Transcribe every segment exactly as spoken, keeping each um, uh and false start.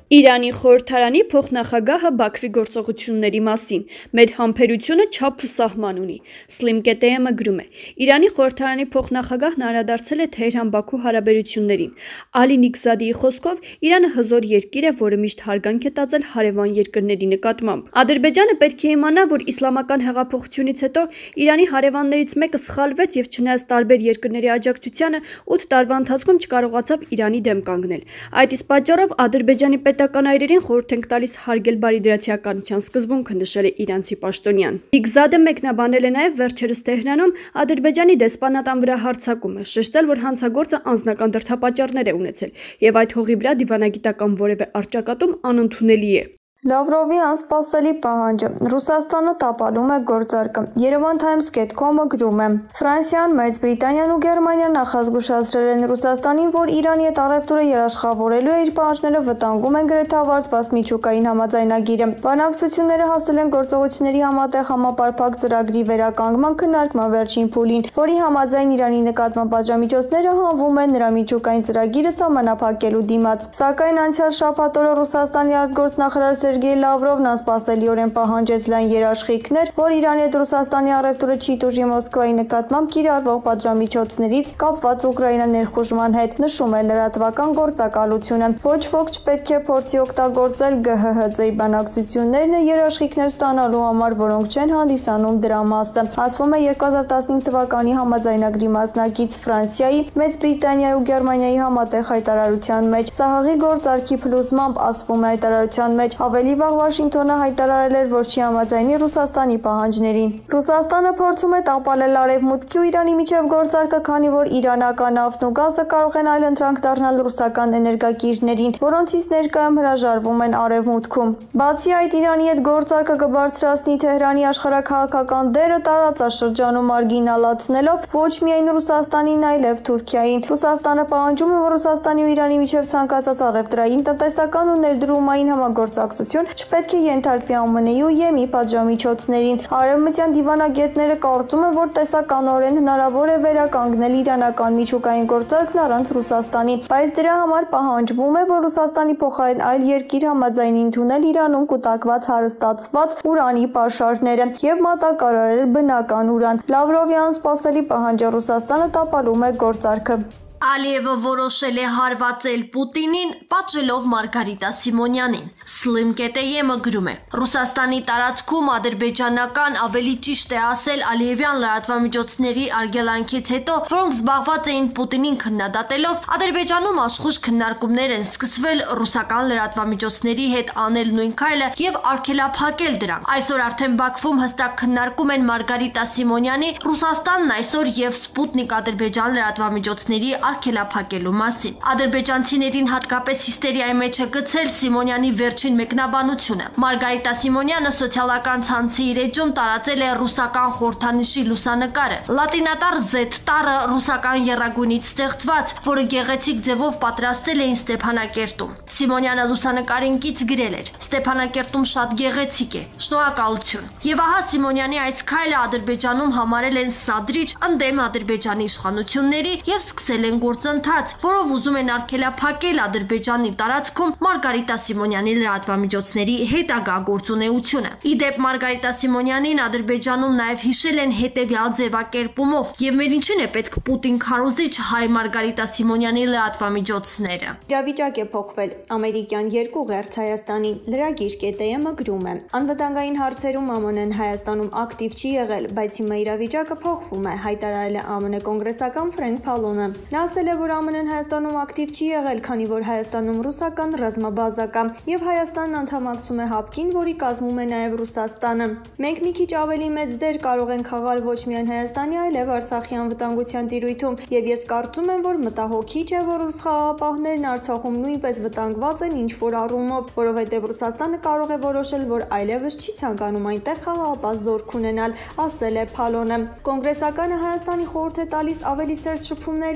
Իրանի խորհրդարանի փոխնախագահը Բաքվի գործողությունների մասին մեր համբերությունը չափ ու սահման ունի։ Slim K T M-ը գրում է. Իրանի խորհրդարանի փոխնախագահն անդրադարձել է Թեհրան-Բաքու հարաբերություններին։ Ալի Նիգզադիի խոսքով Իրանը հզոր երկիր է, որը միշտ հարգանք է տածել հարևան երկրների նկատմամբ։ Ադրբեջանը պետք է իմանա, որ իսլամական հեղափոխությունից հետո Իրանի հարևաններից մեկը սխալվեց եւ չնայած տարբեր երկրների աջակցությանը ութ տարվա ընթացքում չկարողացավ Իրանի դեմ կանգնել։ Այդ իսկ պատճառով Ադրբեջանի պետական այրերին խորհուրդ ենք տալիս հարգել բարիդրացիականության սկզբունքը, նշել է իրանցի պաշտոնյան։ Նիգզադը մեկնաբանել է նաև վերջերս Թեհրանում Ադրբեջանի դեսպանատան վրա հարձակումը, շեշտել, որ հանցագործը անձնական դրդապատճառներ է ունեցել եւ այդ հողի վրա դիվանագիտական որևէ առճակատում անընդունելի է։ Լավրովի անսպասելի պահանջը։ Ռուսաստանը տապալում է գործարքը։ Երևան Times dot com-ը գրում է. Ֆրանսիան, Մեծ Բրիտանիան ու Գերմանիան նախազգուշացրել են Ռուսաստանին, որ Իրանի հետ առևտուրը երաշխավորելու է իր պահանջները վտանգում են գրեթե ավարտված միջուկային համաձայնագիրը։ Բանակցությունները հասել են գործողությունների համատեղ համապարփակ ծրագրի վերականգնման քննարկման վերջին փուլին, որի համաձայն Իրանի նկատմամբ պատժամիջոցները հանվում են նրա միջուկային ծրագիրը սահմանափակելու դիմաց։ Սակայն անցյալ շաբաթ օրը Ռուսաստանի արտգործնախարար Սերգեյ Լավրովն անսպասելիորեն պահանջեց լայն երաշխիքներ, որ Իրանի հետ Ռուսաստանի առևտուրը չի տուժի Մոսկվայի նկատմամբ կիրառվող պատժամիջոցներից կապված Ուկրաինա ներխուժման հետ, նշում է լրատվական գործակալությունը։ Ոչ ոք չպետք է փորձի օգտագործել G H H C-ի բանակցություններն երաշխիքներ ստանալու համար, որոնք չեն հանդիսանում դրա մասը։ Ասվում է երկու հազար տասնհինգ թվականի համաձայնագրի մասնակից Ֆրանսիայի, Մեծ Բրիտանիայի ու Գերմանիայի համատեղ հայտարարության մեջ սահաղի գործարքի փլուզմամբ ասվում է հայտարարության մեջ ավելի վաղ Վաշինգտոնը հայտարարել էր, որ չի համաձայնի Ռուսաստանի պահանջներին։ Ռուսաստանը փորձում է տապալել Արևմուտքի ու Իրանի միջև գործարքը, քանի որ իրանական նավթն ու գազը կարող են այլընտրանք դառնալ ռուսական էներգակիրներին, որոնցից ներկայում հրաժարվում են Արևմուտքում։ Բացի այդ, Իրանի հետ գործարքը կբարձրացնի Թեհրանի աշխարհաքաղաքական դերը տարածաշրջանում մարգինալացնելով ոչ միայն Ռուսաստանին, այլև Թուրքիային։ Ռուսաստանը պահանջում է, որ Ռուսաստանի ու Իրանի միջև ցանկացած առևտրային, տնտեսական ու ներդրումային համագործակցություն չպետք է ենթարկվի Ամն Ի-ի ու Ե Մի պատժամիջոցներին։ Արևմտյան դիվանագետները կարծում են, որ տեսականորեն հնարավոր է վերականգնել իրանական միջուկային գործարքն առանց Ռուսաստանի, բայց դրա համար պահանջվում է, որ Ռուսաստանի փոխարեն այլ երկիր համաձայնի ընդունել Իրանում կուտակված հարստացված ուրանի պաշարները եւ մատակարարել բնական ուրան։ Լավրովի անսպասելի պահանջը Ռուսաստանը տապալում է գործարքը։ Ալիևը որոշել է հարվածել Պուտինին, պատժելով Մարգարիտա Սիմոնյանին։ Slim K T M-ը գրում է. Ռուսաստանի տարածքում ադրբեջանական, ավելի ճիշտ է ասել Ալիևյան լրատվամիջոցների արգելանքից հետո, որոնք զբաղված էին Պուտինին քննադատելով, Ադրբեջանում աշխույժ քննարկումներ են սկսվել ռուսական լրատվամիջոցների հետ անել նույն քայլը եւ արգելափակել դրանք։ Այսօր արդեն Բաքվում հստակ քննարկում են Մարգարիտա Սիմոնյանի, Ռուսաստանն այսօր եւ Սպուտնիկ Ադրբեջան լրատվամիջոցների արգելափակելու մասին։ Ադրբեջանցիներին հատկապես հիստերիայի մեջ է գցել Սիմոնյանի վերջին մեկնաբանությունը։ Մարգարիտա Սիմոնյանը սոցիալական ցանցի իր էջում տարածել է ռուսական խորհրդանիշի լուսանկարը։ Լատինատար Z տառը ռուսական եռագույնից ստեղծված, որը գեղեցիկ ձևով պատրաստել էին Ստեփանակերտում։ Սիմոնյանը լուսանկարին կից գրել էր. Ստեփանակերտում շատ գեղեցիկ է։ Շնորհակալություն։ Եվ ահա Սիմոնյանի այս քայլը Ադրբեջանում համարել են սադրիչ ընդդեմ Ադրբեջանի իշխանությունների եւ սկսել են գործընթաց, որով ուզում են արգելափակել Ադրբեջանի տարածքում Մարգարիտա Սիմոնյանի լրատվամիջոցների հետագա գործունեությունը։ Ի դեպ Մարգարիտա Սիմոնյանին Ադրբեջանում նաև հիշել են հետևյալ ձևակերպումով, եւ մեր ինչին է պետք Պուտին քարոզիչ հայ Մարգարիտա Սիմոնյանի լրատվամիջոցները։ Իրավիճակ է փոխվել։ Ամերիկյան երկու ղերթ Հայաստանին։ Լրագիր K T M-ը գրում է. Անվտանգային հարցերում Ամն Ն Հայաստանում ակտիվ չի եղել, բայց հիմա իրավիճակը փոխվում է, հայտարարել է Ամն Ն կոնգրեսական Ֆրենկ Փալոնը։ Նա ասել է, որ Ամն Ն Հայաստանում ակտիվ չի եղել, քանի որ Հայաստանում ռուսական ռազմաբազա կա, եւ Հայաստանն անդամակցում է հապկին, որի կազմում է նաեւ Ռուսաստանը։ Մենք մի քիչ ավելի մեծ դեր կարող ենք խաղալ ոչ միայն Հայաստանի, այլև Արցախի անվտանգության տիրույթում, եւ ես կարծում եմ, որ մտահոգիչ է, որ ռուս խաղաղապահներն Արցախում նույնպես վտանգված են ինչ-որ առումով, որովհետեւ Ռուսաստանը կարող է որոշել, որ այլևս չի ցանկանում այնտեղ խաղաղապահ զորք ունենալ, ասել է Փալոնը։ Կոնգրեսականը Հայաստանի խորհուրդ է տալիս ավելի սերտ շփումներ ունենալ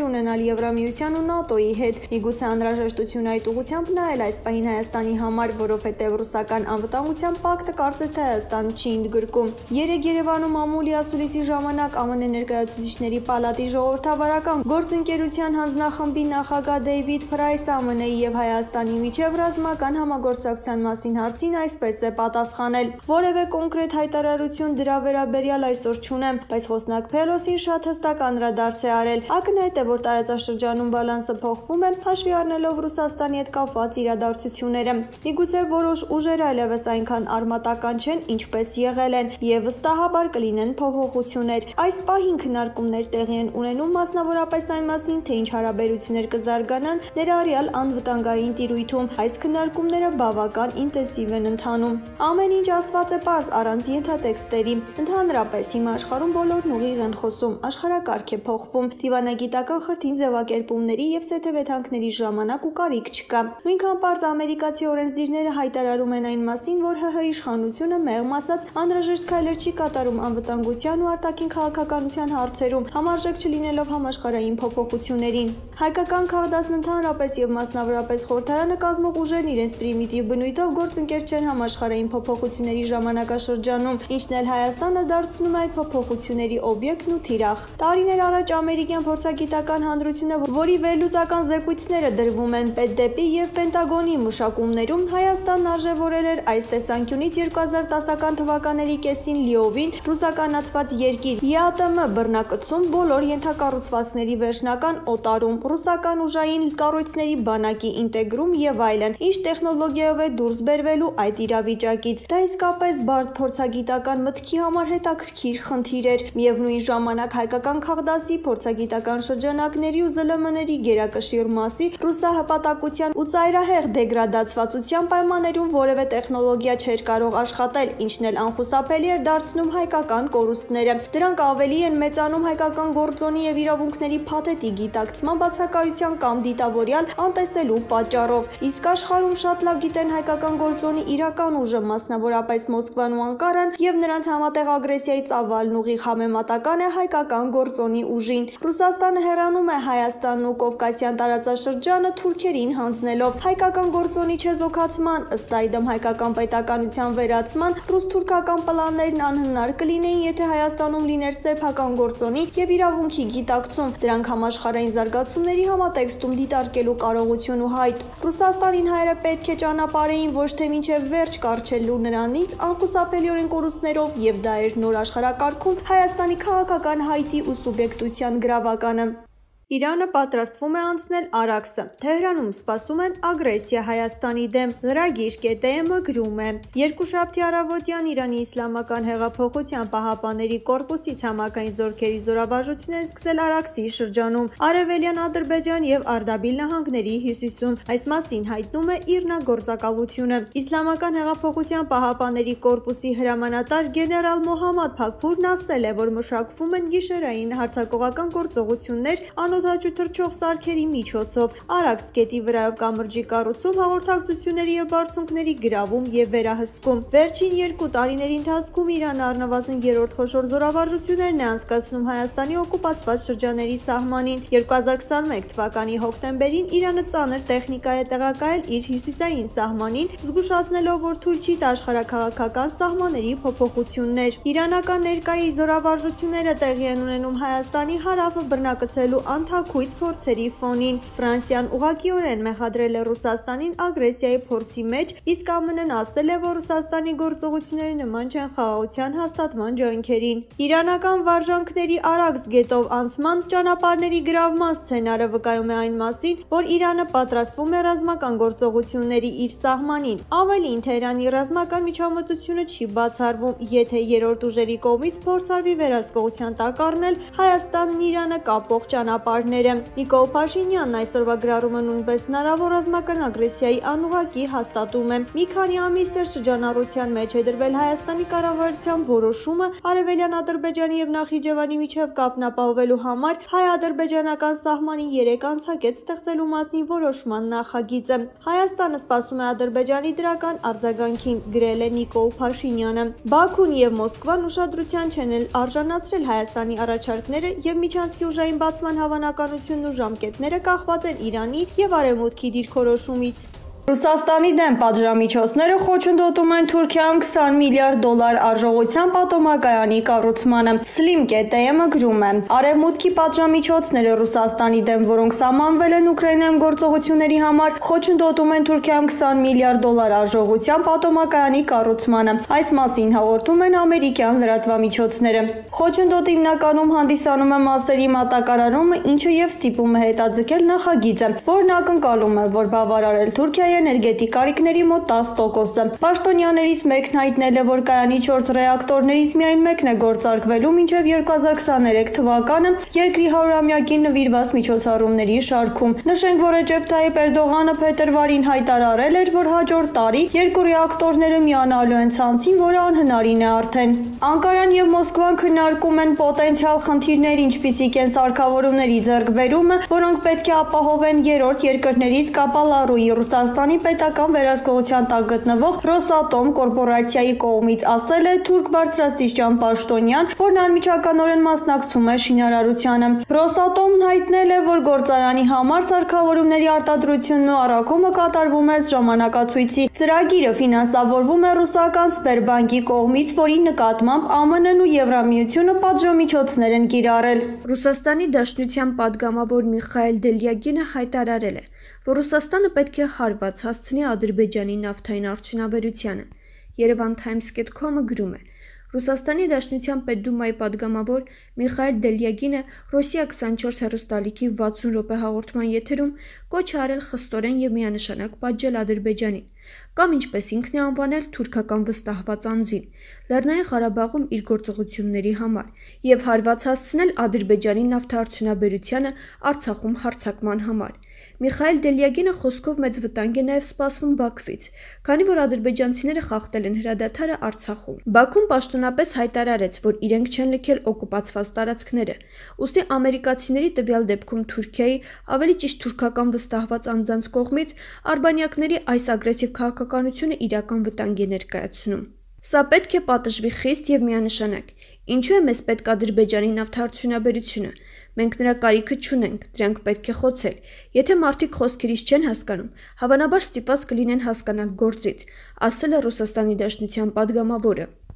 Եվրամիության ու ՆԱՏՕ-ի հետ։ Միգուցե անհրաժեշտություն այդ ուղղությամբ նայել այս պահին Հայաստանի համար, որովհետև ռուսական անվտանգության պակտը կարծես թե Հայաստան չի ընդգրկում։ Երեկ Երևանում ամուլի ասուլիսի ժամանակ ԱՄՆ ներկայացուցիչների պալատի ժողովրդավարական գործընկերության հանձնախմբի նախագահ Դեյվիդ Ֆրայսը ԱՄՆ-ի եւ Հայաստանի միջև ռազմական համագործակցության մասին հարցին այսպես է պատասխանել. «Որևէ կոնկրետ հայտարարություն դրա վերաբերյալ այսօր չունեմ, բայց խոսնակ Փելոսին շատ հստակ անդրադարձ է արել։ Ակնհայտ է, որ տարածաշրջանում բալանսը փոխվում է, հաշվի առնելով Ռուսաստանի հետ կապված իրադարձությունները։ Միգուցե որոշ ուժեր այլևս այնքան արմատական չեն, ինչպես եղել են, եւ վստահաբար կլինեն փոփոխություններ։ Այս պահին քննարկումներ տեղի են ունենում մասնավորապես այն մասին, թե ինչ հարաբերություններ կզարգանան ներառյալ անվտանգային տիրույթում։ Այս քննարկումները բավական ինտենսիվ են ընթանում։ Ամեն ինչ ասված է պարզ առանց ենթատեքստերի։ Ընդհանրապես հիմա աշխարհում բոլորն ուղիղ են խոսում, աշխարհակարգ է փոխվում, դիվանագիտական խրթին ձևակերպումների եւ սեթեվեթանքների ժամանակ ու կարիք չկա։ Նույնքան պարզ ամերիկացի օրենսդիրները հայտարարում են այն մասին, որ ՀՀ իշխանությունը մեղմ ասած անհրաժեշտ քայլեր չի կատարում անվտանգության ու արտաքին քաղաքականության հարցերում, համարժեք չլինելով համաշխարհային փոփոխություններին։ Հայկական քաղաքացիներն ընդհանրապես եւ մասնավորապես խորհրդարանը կազմող ուժերն իրենց պրիմիտիվ բնույթով գործընկեր չեն համաշխարհային փոփոխությունների ժամանակաշրջանում, ինչն էլ Հայաստանը դարձնում է այդ փոփոխությունների օբյեկտն ու թիրախ։ Տարիներ առաջ ամերիկյան փորձագիտական հանրությունը, որի վերլուծական զեկույցները դրվում են Պետդեպի եւ Պենտագոնի մշակումներում, Հայաստանն արժեվորել էր այս տեսանկյունից երկու հազար տասական թվականների կեսին լիովին ռուսականացված երկիր, ԵԱՏՄ բռնակցում, բոլոր ենթակառուցվածքների վերջնական օտարում, ռուսական ուժային կառույցների բանակի ինտեգրում եւ այլն, ինչ տեխնոլոգիայով է դուրս բերվելու այդ իրավիճակից։ Դա իսկապես բարդ փորձագիտական մտքի համար հետաքրքիր խնդիր էր։ Միևնույն ժամանակ հայկական քաղդասի փորձագիտական շրջանակների ու ԶԼՄ-ների գերակշիռ մասի ռուսահպատակության ու ծայրահեղ դեգրադացվածության պայմաններում որևէ տեխնոլոգիա չէր կարող աշխատել, ինչն էլ անխուսափելի էր դարձնում հայկական կորուստները։ Դրանք ավելի են մեծանում հայկական գործոնի եւ իրավունքների փաթեթի գիտակցման բացակայության կամ դիտավորյալ անտեսելու պատճառով։ Իսկ աշխարհում շատ լավ գիտեն հայկական գործոնի իրական ուժը, մասնավորապես Մոսկվան ու Անկարան, եւ նրանց համատեղ ագրեսիայի ծավալն ուղիղ համեմատական է հայկական գործոնի ուժին։ Ռուսաստանը հեռանում է Հայաստանն ու Կովկասյան տարածաշրջանը թուրքերին հանձնելով հայկական գործոնի չեզոքացման, ըստ այդմ հայկական պետականության վերացման ռուս-թուրքական պլաններն անհնար կլինեին, եթե Հայաստանում լիներ սեփական գործոնի եւ իրավունքի գիտակցում, դրանք համաշխարհային զարգացումների համատեքստում դիտարկելու կարողություն ու հայտ։ Ռուսաստանին հայերը պետք է ճանապարհային ոչ թե մինչև վերջ կառչելու նրանից անխուսափելիորեն կորուստներով, եւ դա էր նոր աշխարհակարգում Հայաստանի քաղաքական հայտի ու սուբյեկտության գրավականը։ Իրանը պատրաստվում է անցնել Արաքսը։ Թեհրանում սպասում են ագրեսիա Հայաստանի դեմ։ Լրագիր ԿՏՄ գրում է. Երկուշաբթի առավոտյան Իրանի Իսլամական հեղափոխության պահապանների կորպուսի ցամաքային զորքերի զորավարժությունները սկսել Արաքսի շրջանում, Արևելյան Ադրբեջան եւ Արդաբիլ նահանգների հյուսիսում։ Այս մասին հայտնում է ԻՌՆԱ գործակալությունը։ Իսլամական հեղափոխության պահապանների կորպուսի հրամանատար գեներալ Մոհամմադ Փաքփուրն ասել է, որ մշակվում են գիշերային հարձակողական գործողություններ անօդաչու թռչող սարքերի միջոցով, Արաքս գետի վրայով կամրջի կառուցում, հաղորդակցությունների եւ բարձունքների գրավում եւ վերահսկում։ Վերջին երկու տարիների ընթացքում Իրանը առնվազն երրորդ խոշոր զորավարժություններն է անցկացնում Հայաստանի օկուպացված շրջանների սահմանին։ երկու հազար քսաներկու թվականի հոկտեմբերին Իրանը ծանր տեխնիկա է տեղակայել իր հյուսիսային սահմանին, զգուշացնելով, որ թույլ չի տա աշխարհաքաղաքական սահմանների փոփոխություններ։ Իրանական ներկայի զորավարժությունները տեղի են ունենում Հայաստանի հարավը բռնակցելու անթաքույց փորձերի ֆոնին։ Ֆրանսիան ուղղակիորեն մեղադրել է Ռուսաստանին ագրեսիայի փորձի մեջ, իսկ ԱՄՆ-ն ասել է, որ Ռուսաստանի գործողությունները նման չեն խաղաղության հաստատման ջանքերին։ Իրանական վարժանքների Արաքս գետով անցման ճանապարհների գրավման սցենարը վկայում է այն մասին, որ Իրանը պատրաստվում է ռազմական գործողությունների իր սահմանին։ Ավելին, Թեհրանի ռազմական միջամտությունը չի բացառվում, եթե երրորդ ուժերի կողմից փորձարվի վերահսկողության տակ առնել Հայաստանն Իրանը կապող ճանապարհները։ Նիկոլ Փաշինյանն այսօրվա գրառումը նույնպես հնարավոր ռազմական ագրեսիայի անուղղակի հաստատում է։ Մի քանի ամիս է շրջանառության մեջ է դրվել Հայաստանի կառավարության որոշումը Արևելյան Ադրբեջանի եւ Նախիջևանի միջև կապն ապահովելու համար հայ-ադրբեջանական սահմանի երեք անցակետ ստեղծելու մասին որոշման նախագիծը։ Հայաստանը սպասում է Ադրբեջանի դրական արձագանքին, գրել է Նիկոլ Փաշինյանը։ Բաքուն եւ Մոսկվան ուշադրության չեն արժանացրել Հայաստանի առաջարկները եւ միջանցքի ուժային բացման հավանական ժամանականությունն ու ժամկետները կախված են Իրանի եւ Արևմուտքի դիրքորոշումից։ Ռուսաստանի դեմ պատժամիջոցները խոչընդոտում են Թուրքիայում քսան միլիարդ դոլար արժողության պատոմակայանի կառուցմանը։ Slim կետ է-ը գրում է. Արևմուտքի պատժամիջոցները Ռուսաստանի դեմ, որոնք սահմանվել են Ուկրաինայում գործողությունների համար, խոչընդոտում են Թուրքիայում քսան միլիարդ դոլար արժողության պատոմակայանի կառուցմանը։ Այս մասին հաղորդում են ամերիկյան լրատվամիջոցները։ Խոչընդոտը հիմնականում հանդիսանում է մասերի մատակարարումը, ինչը եւ ստիպում է հետաձգել նախագիծը, որն ակնկալում է, որ բավարարել Թուրքիայի էներգետիկ կարիքների մոտ տասը տոկոսը։ Պաշտոնյաներից մեկն հայտնել է, որ կայանի չորս ռեակտորներից միայն մեկն է գործարկվելու մինչև երկու հազար քսաներեք թվականը երկրի հարյուրամյակին նվիրված միջոցառումների շարքում։ Նշենք, որ Ռեջեփ Թայիփ Էրդողանը փետրվարին հայտարարել էր, որ հաջորդ տարի երկու ռեակտորները միանալու են ցանցին, որը անհնարին է արդեն։ Անկարան եւ Մոսկվան քննարկում են պոտենցիալ խնդիրներ, ինչպիսիք են սարքավորումների ձեռքբերումը, որոնք պետք է ապահովեն երրորդ երկրներից Կապալառուի Ռուսաստանի պետական վերահսկողության տակ գտնվող Ռոսատոմ կորպորացիայի կողմից, ասել է թուրք բարձրաստիճան պաշտոնյան, որն անմիջականորեն մասնակցում է շինարարությանը։ Ռոսատոմն հայտնել է, որ գործարանի համար սարքավորումների արտադրությունն ու առաքումը կատարվում է ժամանակացույցի։ Ծրագիրը ֆինանսավորվում է ռուսական Սբերբանկի կողմից, որի նկատմամբ Α M N-ն ու Եվրամիությունը պատժամիջոցներ են կիրառել։ Ռուսաստանի Դաշնության պատգամավոր Միխայել Դելյագինը հայտարարել է, որ Ռուսաստանը պետք է հարված հասցնի Ադրբեջանի նավթային արդյունաբերությանը։ Yerevan Times dot com-ը գրում է. Ռուսաստանի Դաշնության Պետդումայի պատգամավոր Միխայել Դելյագինը Ռոսիա քսանչորս հեռուստալիքի վաթսուն րոպե հաղորդման եթերում կոչ է արել խստորեն եւ միանշանակ պատժել Ադրբեջանին, կամ ինչպես ինքն է անվանել թուրքական վստահված անձին, Լեռնային Ղարաբաղում իր գործողությունների համար եւ հարված հասցնել Ադրբեջանի նավթարդյունաբերությանը Արցախում հարձակման համար։ Միխայել Դելյագինը խոսքով մեծ վտանգ է նաև սպասվում Բաքվից, քանի որ ադրբեջանցիները խախտել են հրադադարը Արցախում։ Բաքուն պաշտոնապես հայտարարեց, որ իրենք չեն լքել օկուպացված տարածքները, ուստի ամերիկացիների տվյալ դեպքում Թուրքիայի, ավելի ճիշտ թուրքական վստահված անձանց կողմից արբանյակների այս ագրեսիվ քաղաքականությունը իրական վտանգ է ներկայացնում։ Սա պետք է պատժվի խիստ եւ միանշանակ։ Ինչու է մեզ պետք Ադրբեջանի նավթարդյունաբերությունը։ Մենք նրա կարիքը չունենք, դրանք պետք է խոցել։ Եթե մարդիկ խոսքերից չեն հասկանում, հավանաբար ստիպված կլինեն հասկանալ գործից, ասել է Ռուսաստանի Դաշնության պատգամավորը։